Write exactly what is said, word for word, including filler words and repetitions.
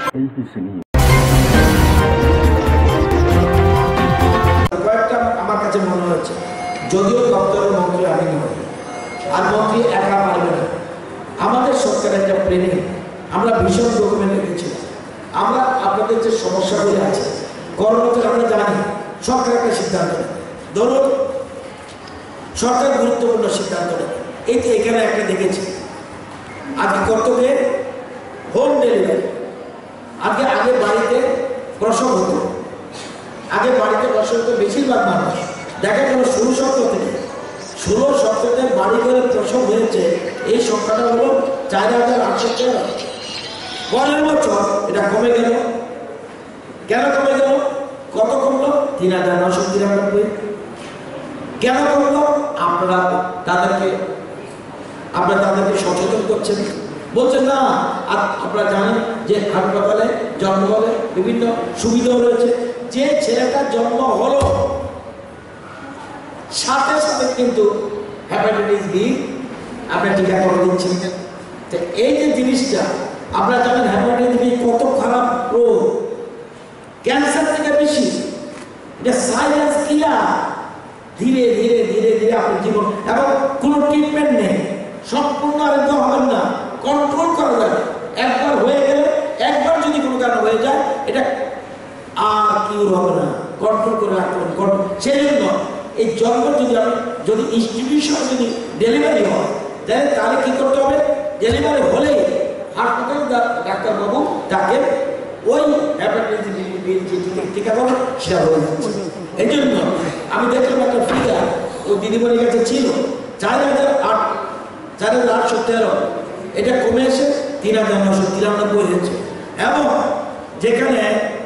এই কিছু নিয়ে কয়েকটা আমার কাছে মনে হচ্ছে, যদিও দপ্তরের মন্ত্রী আমি নই, আর মন্ত্রী একা পারবে না। আমাদের সরকারের একটা প্ল্যানিং আমরা ভীষণ ডকুমেন্ট রেখেছিলাম। আমরা আপনাদের যে সমস্যাগুলি আছে করোনাতে আমরা জানি সরকার একটা সিদ্ধান্ত নেয়, ধরুন সরকার গুরুত্বপূর্ণ সিদ্ধান্ত নেয়। এই তো এখানে একটা দেখেছি, আজকে কর্তব্যে হোম ডেলিভারি। আজকে আগে বাড়িতে প্রসব হতো, আগে বাড়িতে প্রসব হতো বেশিরভাগ মানুষ দেখা গেল ষোলো সপ্তাহ থেকে ষোলো সপ্তাহের বাড়ি করে প্রসব হয়েছে। এই সংখ্যাটা হলো চার হাজার আটশো তেরো। পরের বছর এটা কমে গেল। কেন কমে গেল? কত কমলো? তিন হাজার নশো তিরানব্বই। কেন কমলো? আপনারা তাদেরকে আপনারা তাদেরকে সচেতন করছেন, বলছেন না। আর আপনারা জানেন যে হাসপাতালে জন্ম হলে বিভিন্ন সুবিধাও রয়েছে। যে ছেলেটার জন্ম হলো সাথে সাথে কিন্তু হ্যাপাটাইটিস বি আপনার টিকা করে দিচ্ছেন। তো এই যে জিনিসটা আপনারা জানেন হ্যাপাটাইটিস বি কত খারাপ রোগ, ক্যান্সার থেকে বেশি। এটা সাইলেন্স কিলার। ধীরে ধীরে ধীরে ধীরে আপনার জীবন, এবং কোনো ট্রিটমেন্ট নেই, সম্পূর্ণ আরোগ্য হবেন না, কন্ট্রোল করা যাবে। একবার হয়ে গেলে, একবার যদি কোনো কারণে হয়ে যায় এটা আর কিউর হবে না, কন্ট্রোল করে রাখতে হবে। সেই জন্য এই জন্ম যদি আমি যদি ইনস্টিটিউশন যদি ডেলিভারি হয় তাহলে তাহলে কী করতে হবে? ডেলিভারি হলেই হাসপাতাল ডাক্তারবাবু তাকে ওই হ্যাপাটাইটিস বি যে টিকা দেওয়া সেটা হয়ে যাচ্ছে। এই জন্য আমি দেখলাম একটা ফিগার ও দিদিমণির কাছে ছিল চার হাজার আট চার হাজার আটশো তেরো, এটা কমে এসে তিন হাজার নশো তিরানব্বই হয়েছে। এবং যেখানে